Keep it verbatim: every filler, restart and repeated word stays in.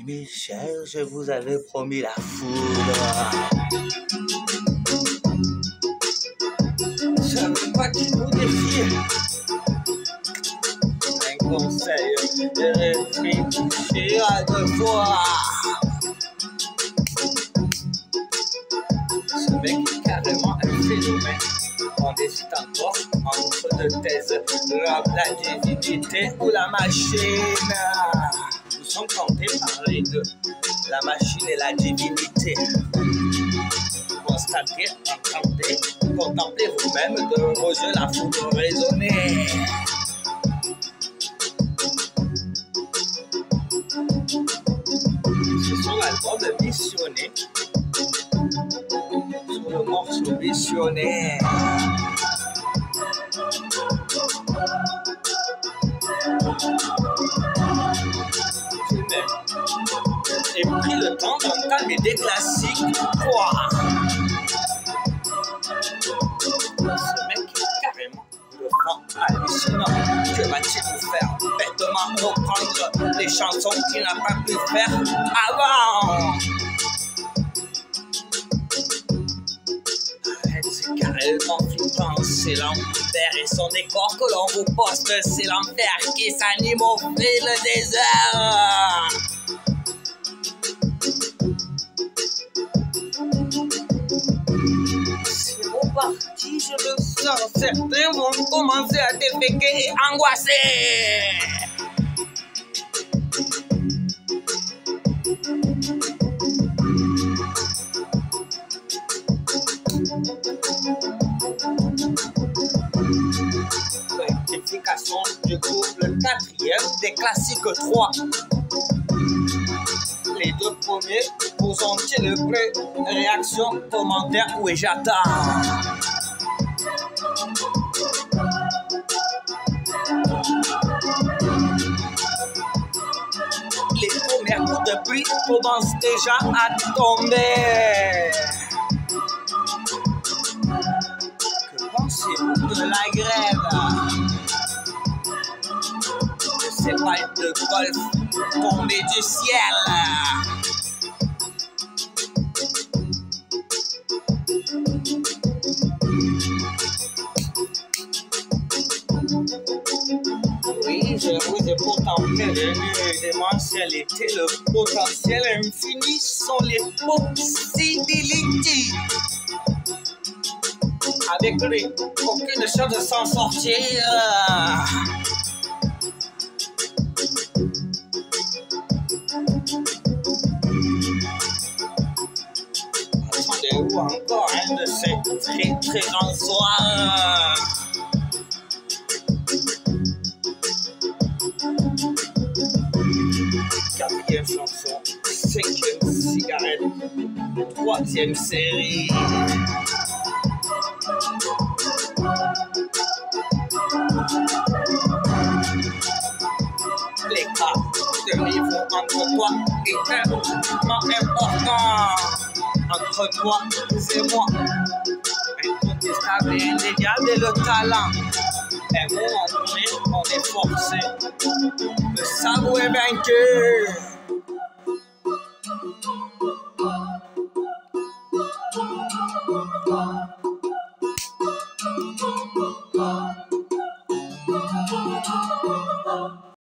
Oui, mes chers, je vous avais promis la foudre. Je savais pas qu'il vous défier. Un conseil de réfléchir à deux fois. Ce mec est carrément un phénomène. On hésite encore entre deux thèses, l'homme, la divinité ou la machine. Nous sommes tentés par les deux, la machine et la divinité. Constatez, entendez, contemplez vous-même de vos yeux la foudre raisonnée. C'est sur l'album missionné, sur le morceau missionnaire. J'ai pris le temps d'entamer des classiques. Quoi? Ce mec est carrément le fan hallucinant. Que va-t-il nous faire? Bêtement reprendre les chansons qu'il n'a pas pu faire avant. C'est carrément flippant, c'est l'enfer et son décor que l'on vous poste, c'est l'enfer qui s'anime au fil des heures. C'est reparti, je le sens, certains vont commencer à déféquer et angoisser. Rectification du couple quatrième des classiques trois. Les deux premiers vous ont-ils pris? Réaction, commentaire, oui j'attends. Les premiers coups de pluie commencent déjà à tomber. Que pensez-vous de la grève? De ces balles de golf tombées du ciel? Oui, je vous ai pourtant prévenu, démentialité, le potentiel infini sont les possibilités. Avec lui, aucune chance de s'en sortir. Attendez-vous encore un de ces très très grands soirs? Quatrième chanson, cinquième cigarette, troisième série. L'écart de niveau entre toi est tellement important. Entre toi et moi, incontestable et indéniable est le talent. Un moment donné, on est forcé de s'avouer vaincu.